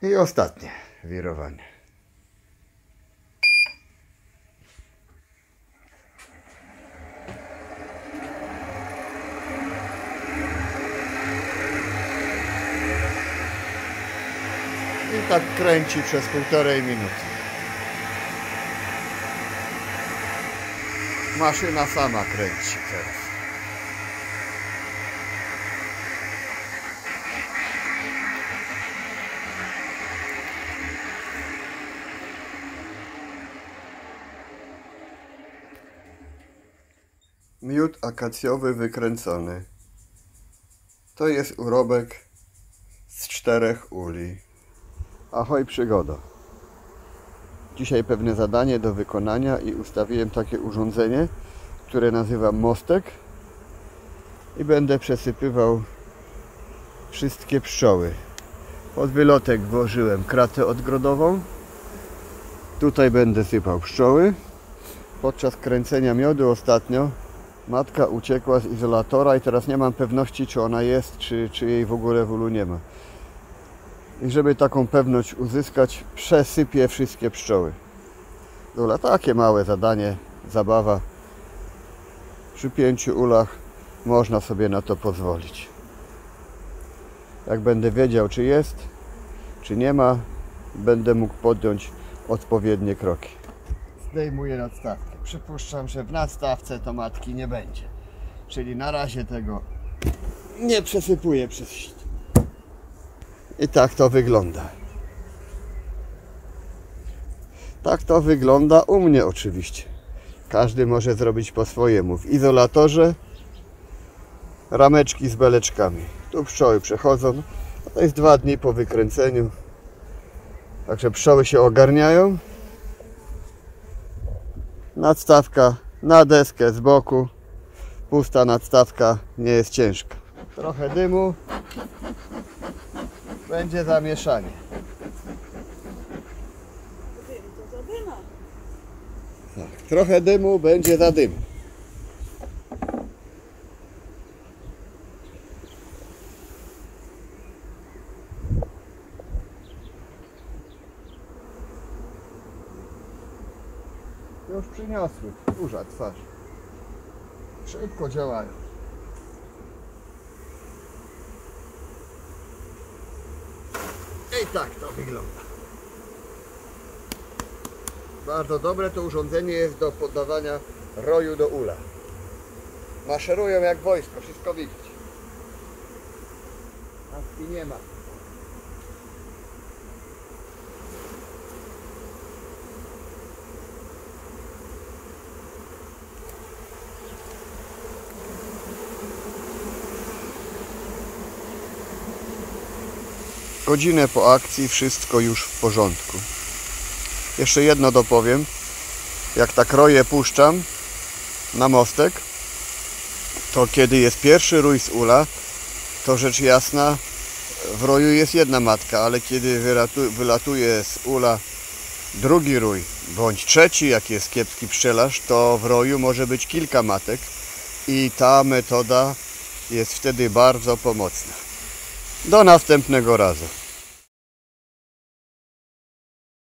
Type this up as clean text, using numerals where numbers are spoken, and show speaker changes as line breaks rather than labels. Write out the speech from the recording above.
I ostatnie wirowanie. I tak kręci przez 1,5 minuty. Maszyna sama kręci teraz. Miód akacjowy wykręcony. To jest urobek z 4 uli. Ahoj przygoda. Dzisiaj pewne zadanie do wykonania i ustawiłem takie urządzenie, które nazywam mostek i będę przesypywał wszystkie pszczoły. Pod wylotek włożyłem kratę odgrodową. Tutaj będę sypał pszczoły. Podczas kręcenia miodu ostatnio matka uciekła z izolatora i teraz nie mam pewności, czy ona jest, czy jej w ogóle w ulu nie ma. I żeby taką pewność uzyskać, przesypię wszystkie pszczoły. Ula, takie małe zadanie, zabawa. Przy 5 ulach można sobie na to pozwolić. Jak będę wiedział, czy jest, czy nie ma, będę mógł podjąć odpowiednie kroki. Zdejmuję nadstawkę. Przypuszczam, że w nadstawce to matki nie będzie. Czyli na razie tego nie przesypuję przez sito. I tak to wygląda. Tak to wygląda u mnie oczywiście. Każdy może zrobić po swojemu. W izolatorze rameczki z beleczkami. Tu pszczoły przechodzą. To jest 2 dni po wykręceniu. Także pszczoły się ogarniają. Nadstawka na deskę z boku. Pusta nadstawka, nie jest ciężka. Trochę dymu. Będzie zamieszanie. Tak, trochę dymu, będzie za dym. Już przyniosły kurza twarz. Szybko działają. I tak to wygląda. Bardzo dobre to urządzenie jest do podawania roju do ula. Maszerują jak wojsko, wszystko widać. Matki nie ma. Godzinę po akcji wszystko już w porządku. Jeszcze jedno dopowiem. Jak tak roję puszczam na mostek, to kiedy jest pierwszy rój z ula, to rzecz jasna w roju jest jedna matka, ale kiedy wylatuje z ula drugi rój, bądź trzeci, jak jest kiepski pszczelarz, to w roju może być kilka matek i ta metoda jest wtedy bardzo pomocna. Do następnego razu.